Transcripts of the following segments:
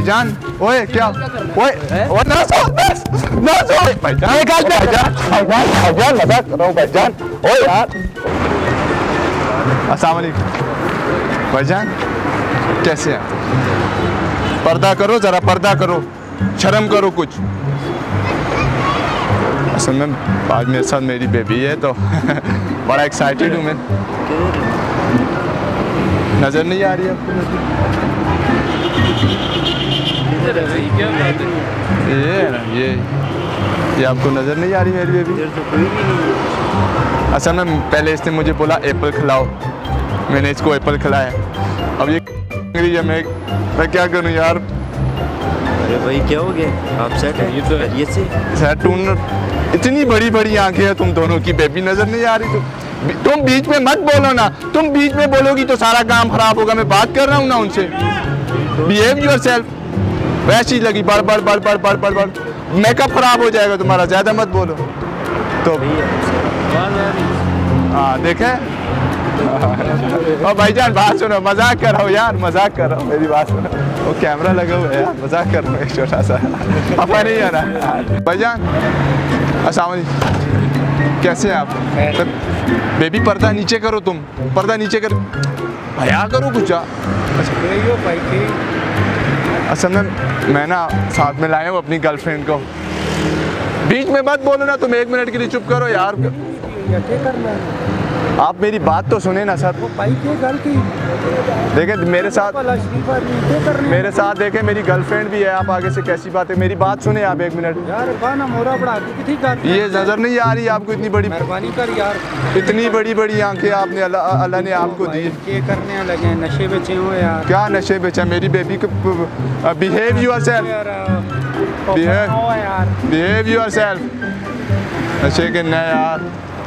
भाईजान ओए क्या ओए ना सो भाईजान भाईजान मजाक कर रहा हूँ भाईजान ओए यार। अस्सलाम वालेकुम भाईजान, कैसे हैं? पर्दा करो जरा, पर्दा करो, शर्म करो कुछ। असल में आज मेरे साथ मेरी बेबी है तो बड़ा एक्साइटेड हूँ मैं। नजर नहीं आ रही है आपको? ये आपको नजर नहीं आ रही मेरी बेबी? असल में पहले इसने मुझे बोला एप्पल खिलाओ, मैंने इसको एप्पल खिलाया। अब ये मैं क्या करूँ यार? अरे भाई क्या हो गया? आप सेट है? ये से सेट हूँ। इतनी बड़ी बड़ी आंखें हैं तुम दोनों की, बेबी नजर नहीं आ रही? तुम बीच में मत बोलो ना, तुम बीच में बोलोगी तो सारा काम खराब होगा। मैं बात कर रहा हूँ ना उनसे। Behave yourself. वैसी लगी बड़ बड़ बड़ बड़ बड़ बड़ बड़, मेकअप खराब हो जाएगा तुम्हारा, ज्यादा मत बोलो तो। हाँ देखे? और भाईजान बात सुनो, मजाक कर रहा हूँ यार, मजाक कर रहा हूँ, मेरी बात सुनो। वो कैमरा लगा हुआ है यार, मजाक कर रहा हूँ एक छोटा सा। अपा नहीं है ना भाईजान? अस्सलाम वालेकुम, कैसे हैं आप? तो बेबी पर्दा नीचे करो, तुम पर्दा नीचे कर, भया करो कुछ। असल में मैं ना साथ में लाया हूँ अपनी गर्लफ्रेंड को। बीच में मत बोलो ना, तुम 1 मिनट के लिए चुप करो यार। आप मेरी बात तो सुने ना सर। देखें मेरे साथ देखें, मेरी गर्लफ्रेंड भी है। आप आगे से कैसी बात है? मेरी बात सुने आप 1 मिनट। ये नजर नहीं आ रही आपको? इतनी बड़ी मेहरबानी कर यार, इतनी बड़ी बड़ी आंखें आपने अल्लाह ने आपको दी। करने लगे नशे बेचे हो यार? क्या नशे बेचा? मेरी बेबी को बिहेव योरसेल्फ, बिहेव योरसेल्फ। नशे के न यार।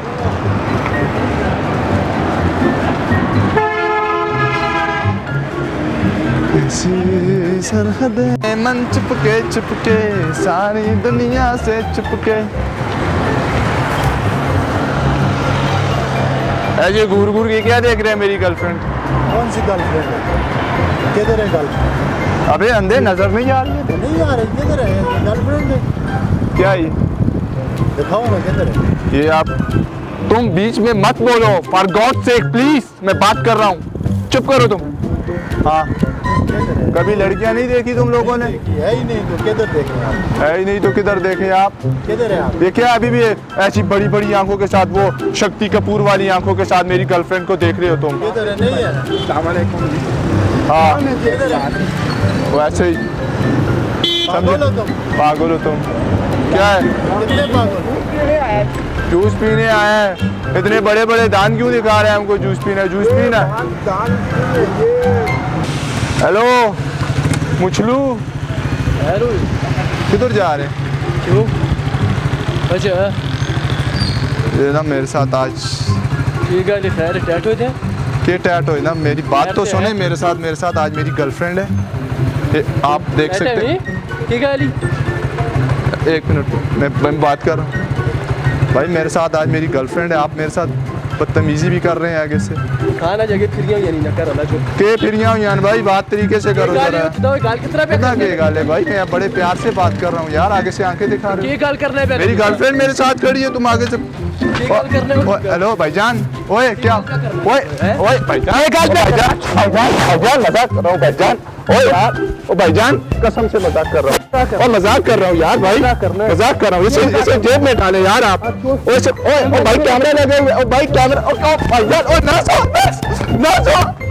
सरहदें मन चुपके सारी दुनिया से चुपके। ऐसे घूर घूर के क्या देख रहे हैं मेरी गर्लफ्रेंड? कौन सी गर्लफ्रेंड है? किधर है गर्लफ्रेंड? अबे अंधे नजर नहीं आ रही है? नहीं आ रही, किधर है गर्लफ्रेंड है? क्या ये दिखाओ ना किधर है? ये आप, तुम बीच में मत बोलो, फॉर गॉड सेक प्लीज, मैं बात कर रहा हूँ, चुप करो तुम। हाँ कभी लड़कियां नहीं देखी तुम लोगों ने? है ही नहीं तो किधर देखें आप? है ही नहीं तो किधर देखें आप? किधर है आप? देखिए अभी भी ऐसी बड़ी बड़ी आंखों के साथ, वो शक्ति कपूर वाली आंखों के साथ मेरी गर्लफ्रेंड को देख रहे हो तुम। किधर है? नहीं है। हाँ वैसे ही पागल हो तुम, पागल हो तुम। क्या है? कितने पागल? जूस पीने आया है। इतने बड़े बड़े दान क्यों दिखा रहे हैं हमको? जूस पीना, जूस पीना। हेलो मुछलू, किधर जा रहे हैं? क्यों? अच्छा ये ना मेरे साथ आज खैर टैटो थे के टैट हो ना, मेरी बात तो सुने। मेरे साथ आज मेरी गर्लफ्रेंड है, आप देख सकते हैं। 1 मिनट मैं बात कर रहा हूँ भाई। मेरे साथ आज मेरी गर्लफ्रेंड है, आप मेरे साथ बदतमीजी भी कर रहे हैं आगे से। खाना जगह फिरियां यानी ना कर अल्लाह जो के फिरियां यानी भाई, बात तरीके से करो जरा। कितना के गाल है भाई? मैं बड़े प्यार से बात कर रहा हूँ यार, आगे से आंखें दिखा रहे हो। ये गाल करना है? मेरी गर्लफ्रेंड मेरे साथ खड़ी है, तुम आगे से। हेलो भाईजान, ओए क्या? ओए भाईजान, मजाक कर रहा हूँ भाईजान। ओ यार, ओ भाईजान कसम से मजाक कर रहा हूँ, और मजाक कर रहा हूँ यार भाई, मजाक कर रहा हूँ। इसे जेब में डाले यार आप। ओ भाई कैमरा लगे हुए, ओ भाई कैमरा, ओ भाईजान, ओ ना सो